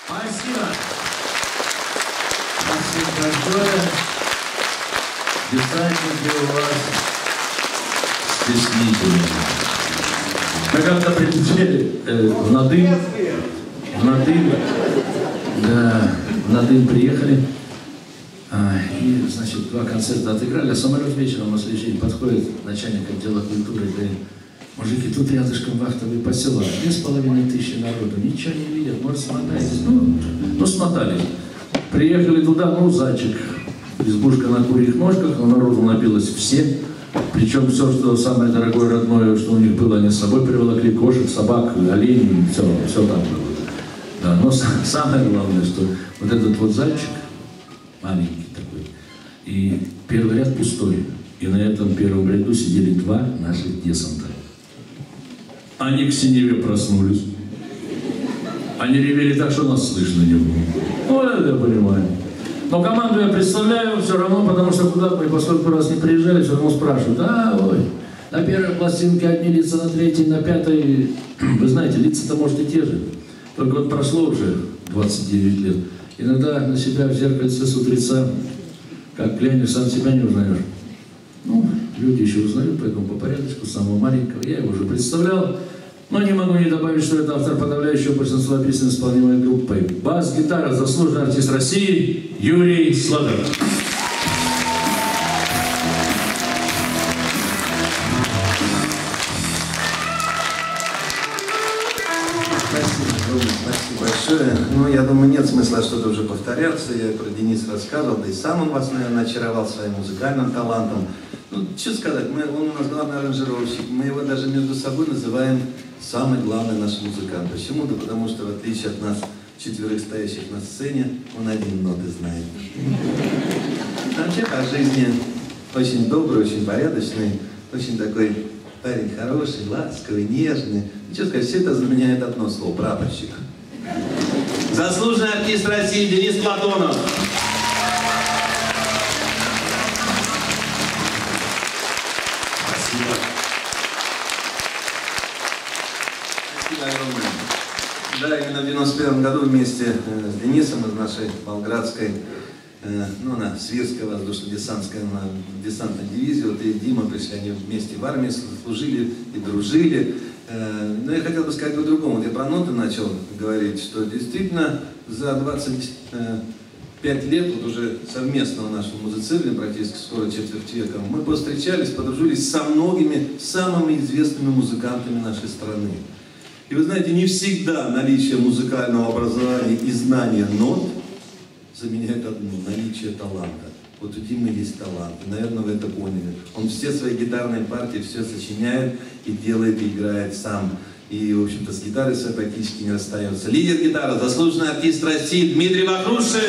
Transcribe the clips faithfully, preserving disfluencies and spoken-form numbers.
Спасибо. Спасибо большое. Десантники у вас стеснительные. Мы когда прилетели э, в Надым, в Надым, да, в Надым приехали, а, и, значит, два концерта отыграли, а самолет вечером у нас лежит, подходит начальник отдела культуры и говорит: мужики, тут рядышком вахтовый поселок, две с половиной тысячи народу, ничего не видят, может, смотайтесь. Ну, ну, смотались. Приехали туда, ну, зайчик, избушка на курьих ножках, а народу набилось все. Причем все, что самое дорогое, родное, что у них было, они с собой приволокли: кошек, собак, оленей, все, все там было. Да, но самое главное, что вот этот вот зайчик, маленький такой, и первый ряд пустой, и на этом первом ряду сидели два наших десанта. Они к синеве проснулись. Они ревели так, что нас слышно не было. Ну, это я понимаю. Но команду я представляю все равно, потому что куда мы, поскольку раз не приезжали, все равно спрашивают: а, ой, на первой пластинке одни лица, на третьей, на пятой. Вы знаете, лица-то, может, и те же. Только вот прошло уже двадцать девять лет. Иногда на себя в зеркальце с утреца, как глянешь, сам себя не узнаешь. Ну, люди еще узнают, поэтому по порядочку, самого маленького. Я его уже представлял. Но не могу не добавить, что это автор подавляющего большинства песен, исполняемой группой. Бас-гитара, заслуженный артист России Юрий Славер. Спасибо, спасибо большое. Ну, я думаю, нет смысла что-то уже повторяться. Я про Дениса рассказывал, да и сам он вас, наверное, очаровал своим музыкальным талантом. Ну, что сказать, мы, он у нас главный аранжировщик, мы его даже между собой называем самый главный наш музыкант. Почему? Да потому что, в отличие от нас, четверых стоящих на сцене, он один ноты знает. Вообще по жизни очень добрый, очень порядочный, очень такой парень хороший, ласковый, нежный. Ну, что сказать, все это заменяет одно слово — прапорщик. Заслуженный артист России Денис Платонов. Спасибо. Спасибо огромное. Да, именно в девяносто первом году вместе с Денисом из нашей Волгоградской, ну, на Свирской воздушно-десантской, на десантной дивизии, вот и Дима пришли, они вместе в армии служили и дружили. Но я хотел бы сказать по-другому. Вот я про ноты начал говорить, что действительно за двадцать пять лет вот уже совместного нашего музицирования, практически скоро четверть века, мы повстречались, подружились со многими самыми известными музыкантами нашей страны. И вы знаете, не всегда наличие музыкального образования и знания нот заменяет одно — наличие таланта. Вот у Димы есть талант, и, наверное, вы это поняли. Он все свои гитарные партии все сочиняет и делает, и играет сам. И, в общем-то, с гитарой своей практически не расстается. Лидер гитары, заслуженный артист России Дмитрий Вахрушин.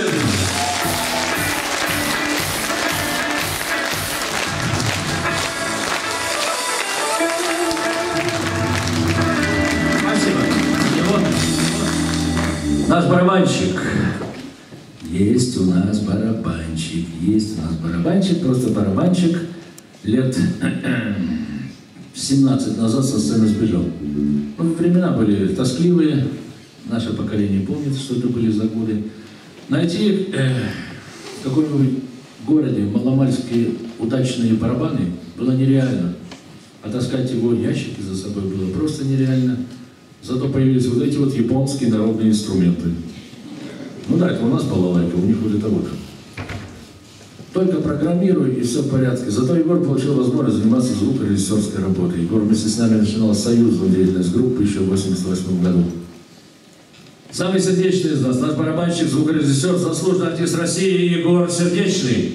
Спасибо. И вот наш барабанщик. Есть у нас барабанщик, есть у нас барабанщик, просто барабанщик. Лет семнадцать назад со сцены сбежал. Ну, времена были тоскливые, наше поколение помнит, что это были за годы. Найти э, в каком-нибудь городе маломальские удачные барабаны было нереально. А таскать его ящики за собой было просто нереально. Зато появились вот эти вот японские народные инструменты. Ну да, это у нас балалайка, у них вот это вот. Только программируй, и все в порядке. Зато Егор получил возможность заниматься звукорежиссерской работой. Егор вместе с нами начинал союзную деятельность группы еще в восемьдесят восьмом году. Самый сердечный из нас, наш барабанщик, звукорежиссер, заслуженный артист России Егор Сердечный.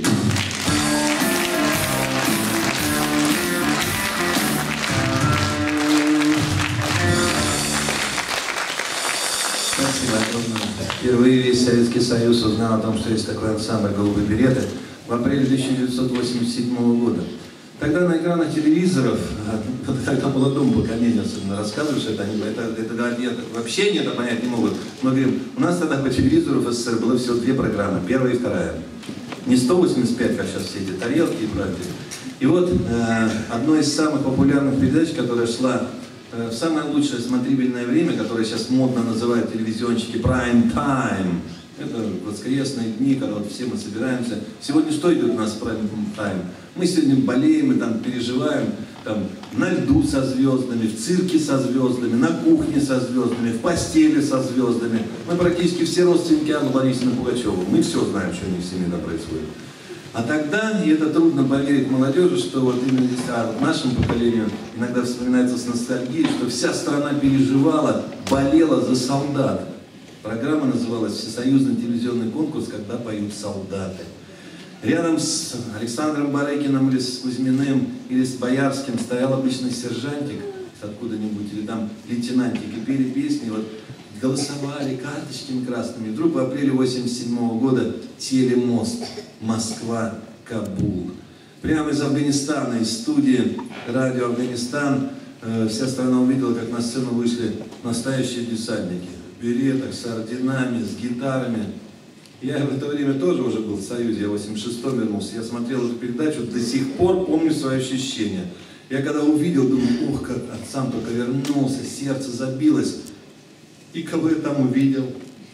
Спасибо огромное. Впервые весь Советский Союз узнал о том, что есть такой ансамбль «Голубые береты» в апреле тысяча девятьсот восемьдесят седьмого года. Тогда на экранах телевизоров, тогда молодому поколению особенно рассказывают, что это, они, это, это нет, вообще не это понять не могут. Мы говорим, у нас тогда по телевизору в СССР было всего две программы, первая и вторая. Не сто восемьдесят пять, как сейчас все эти тарелки и прочее. И вот э, одной из самых популярных передач, которая шла в самое лучшее смотрибельное время, которое сейчас модно называют телевизионщики prime time. Это воскресные дни, когда вот все мы собираемся. Сегодня что идет у нас prime time? Мы сегодня болеем, мы там переживаем, там, на льду со звездами, в цирке со звездами, на кухне со звездами, в постели со звездами. Мы практически все родственники Анны Борисовны Пугачевой. Мы все знаем, что у них в семье происходит. А тогда, и это трудно поверить молодежи, что вот именно здесь, а нашему поколению иногда вспоминается с ностальгией, что вся страна переживала, болела за солдат. Программа называлась «Всесоюзный телевизионный конкурс, когда поют солдаты». Рядом с Александром Барыкиным или с Кузьминым или с Боярским стоял обычный сержантик откуда-нибудь, или там лейтенантик, и пели песни, вот голосовали карточками красными. Вдруг в апреле восемьдесят седьмого года телемост Москва-Кабул. Прямо из Афганистана, из студии радио Афганистан, э, вся страна увидела, как на сцену вышли настоящие десантники. В беретах, с орденами, с гитарами. Я в это время тоже уже был в Союзе, я в восемьдесят шестом вернулся. Я смотрел эту передачу, до сих пор помню свои ощущения. Я когда увидел, думаю, ух, как отцам только вернулся, сердце забилось. И кого я там увидел?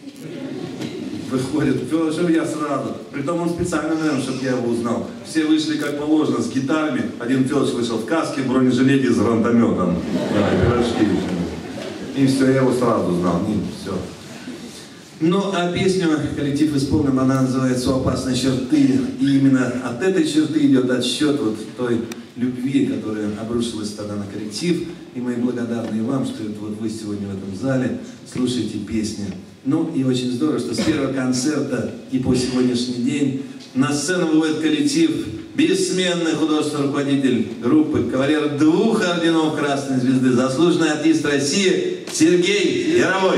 Выходит, Федор, я сразу. Притом он специально, наверное, чтобы я его узнал. Все вышли как положено, с гитарами. Один Федор вышел в каске, в бронежилете с гранатометом. Да, пирожки. И все, я его сразу узнал. И все. Ну, а песню коллектив исполнил, она называется «У опасной черты». И именно от этой черты идет отсчет вот той любви, которая обрушилась тогда на коллектив. И мы благодарны вам, что это вот вы сегодня в этом зале слушаете песни. Ну, и очень здорово, что с первого концерта и по сегодняшний день на сцену выводит коллектив бессменный художественный руководитель группы, кавалер двух орденов Красной Звезды, заслуженный артист России Сергей Яровой.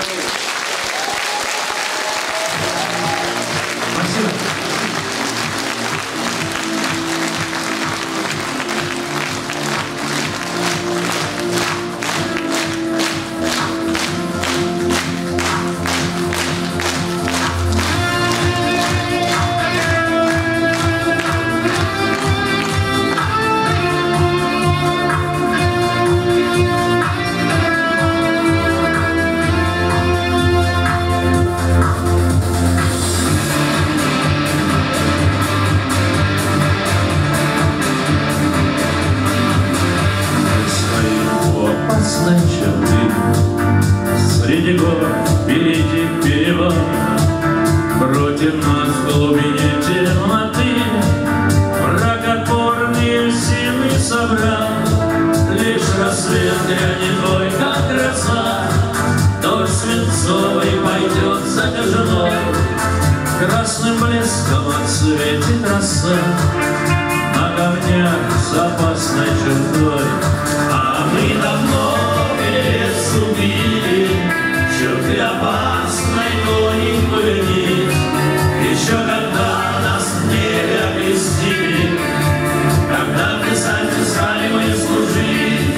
Среди гор великих перевод, против нас в глубине темноты, враг отпорные силы собрал. Лишь рассвет грянет бой, как гроза, дождь свинцовый пойдет затяжной, красным блеском отсветит роса на камнях с опасной чертой. А мы давно лес убили, черты опасной тоненькую нить. Еще когда нас в небе окрестили, когда писать стали мы служить.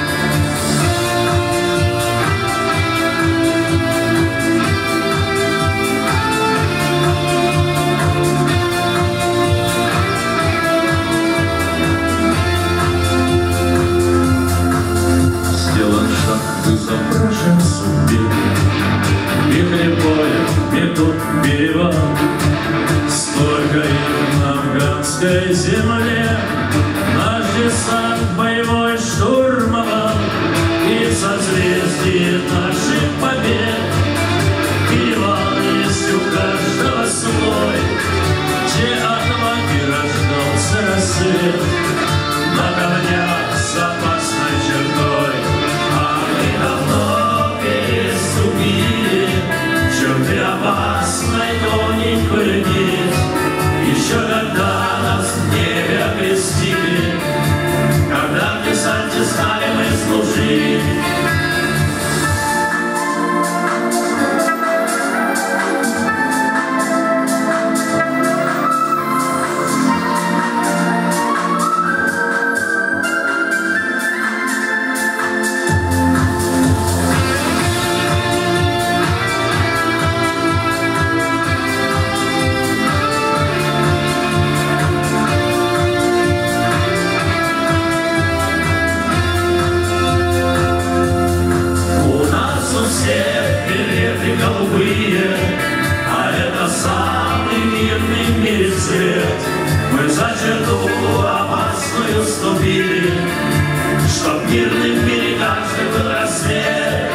Сделан шаг вызов брошен судьбе, вихри боя метут перевал. Сколько их на афганской земле наш десант боевой штурмовал, и в созвездии наших побед перевал есть у каждого свой, где отваги рождался рассвет на камнях с опасной чертой. А мы давно переступили черты опасной тоненькую нить. Еще когда нас в небе самый мирный в мире цвет. Мы за черту опасную ступили, чтоб мирным в мире каждый был рассвет.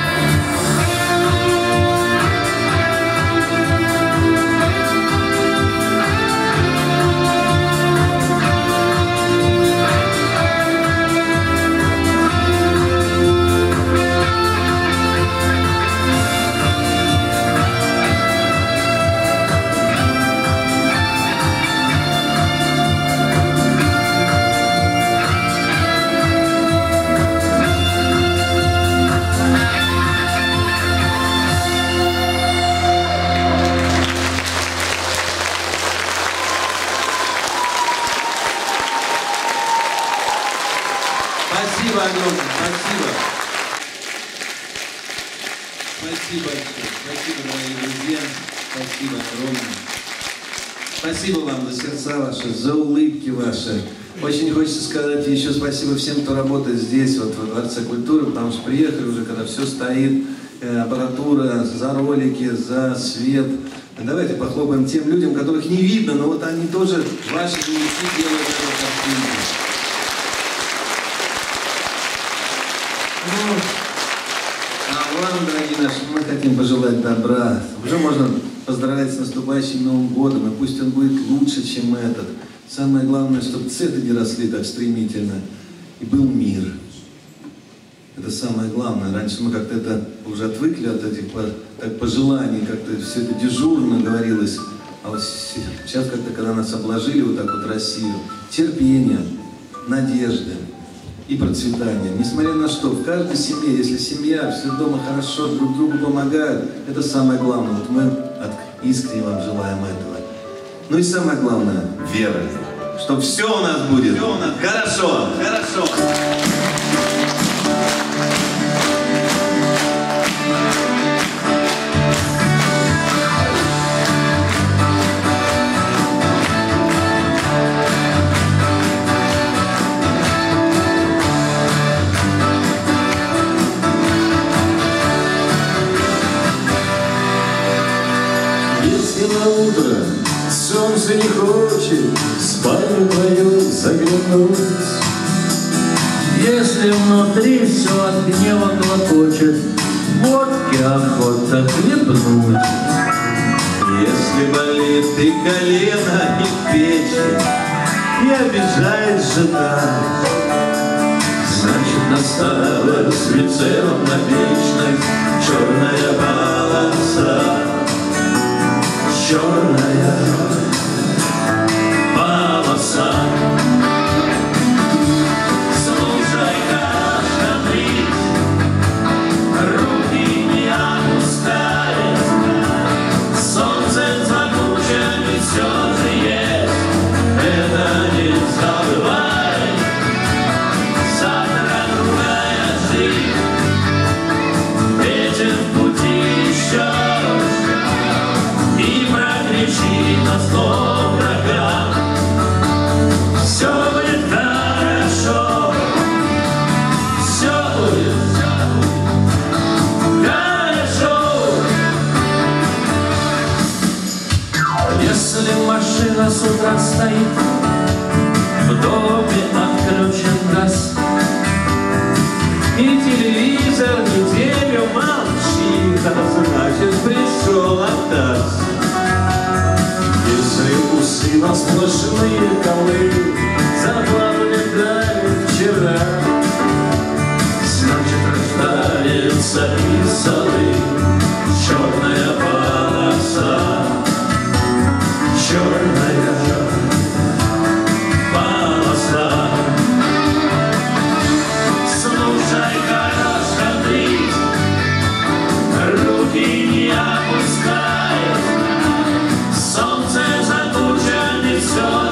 Спасибо огромное, спасибо. Спасибо большое, спасибо, дорогие друзья, спасибо огромное. Спасибо вам за сердца ваши, за улыбки ваши. Очень хочется сказать еще спасибо всем, кто работает здесь, вот, в Дворце культуры, потому что приехали уже, когда все стоит, э, аппаратура, за ролики, за свет. Давайте похлопаем тем людям, которых не видно, но вот они тоже ваши деньги делают эту картинку. Ну, а вам, дорогие наши, мы хотим пожелать добра. Уже можно поздравлять с наступающим Новым годом, и пусть он будет лучше, чем этот. Самое главное, чтобы цены не росли так стремительно, и был мир. Это самое главное. Раньше мы как-то это уже отвыкли от этих так, пожеланий, как-то все это дежурно говорилось. А вот сейчас как-то, когда нас обложили вот так вот Россию, терпение, надежды и процветание. Несмотря на что, в каждой семье, если семья, все дома хорошо, друг другу помогают, это самое главное. Вот мы от искренне вам желаем этого. Ну и самое главное, вера. Что все у нас будет все у нас хорошо, хорошо. На утро солнце не хочет в спальню твою заглянуть. Если внутри все от гнева клокочет, водки охота хлебнуть. Если болит и колено, и печень, и обижает жена, значит, настала с прицелом на вечность черная полоса. Черная полоса. Слушай, каждый, руки не опускай. Солнце закручено, и все же есть. Это не забывай. Завтра другая жизнь. Вечер в пути еще. На сто врага. Все будет хорошо. Все будет хорошо. Если машина с утра стоит, в доме отключен газ, и телевизор неделю молчит, значит, пришел отказ. Если усы на сплошные колы заплавали дали вчера, значит, рождается из золы черная полоса. Черная полоса. Слушай, хороший, руки не опускай. Солнце закручено, и все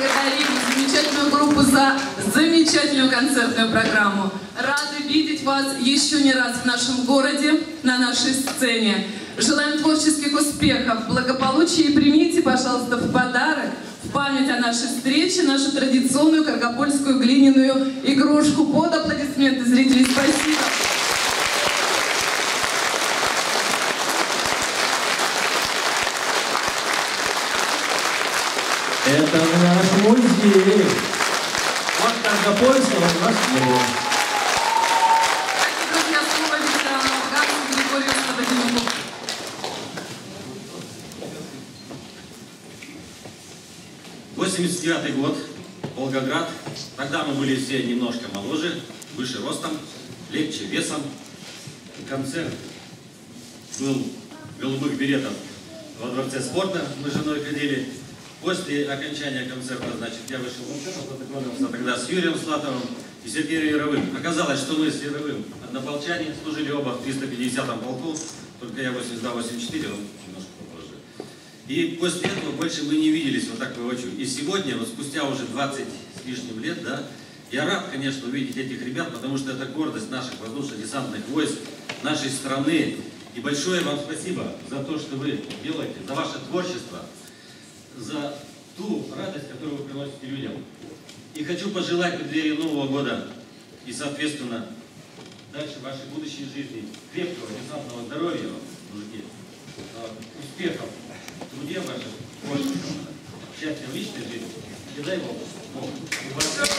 благодарим замечательную группу за замечательную концертную программу. Рады видеть вас еще не раз в нашем городе, на нашей сцене. Желаем творческих успехов, благополучия и примите, пожалуйста, в подарок, в память о нашей встрече, нашу традиционную каргопольскую глиняную игрушку. Под аплодисменты зрителей. Спасибо. Это наш музей. Вот Каргопольского у нас нет. Друзья, слово ветерану Афганцу Григорию Слободенюку. восемьдесят девятый год, Волгоград. Тогда мы были все немножко моложе, выше ростом, легче весом. Концерт был в голубых беретах во Дворце спорта. Мы с женой ходили. После окончания концерта, значит, я вышел в сцену, познакомился тогда с Юрием Слатовым и Сергеем Яровым. Оказалось, что мы с Яровым однополчане, служили оба в триста пятидесятом полку, только я восемьдесят два — восемьдесят четыре, он немножко попозже. И после этого больше мы не виделись вот так воочию. И сегодня, вот спустя уже двадцать с лишним лет, да, я рад, конечно, увидеть этих ребят, потому что это гордость наших воздушно-десантных войск, нашей страны. И большое вам спасибо за то, что вы делаете, за ваше творчество, за ту радость, которую вы приносите людям. И хочу пожелать в преддверии Нового года и, соответственно, дальше вашей будущей жизни крепкого, десантного здоровья, мужики, успехов в труде вашем, счастья в личной жизни. И дай Бог. Бог.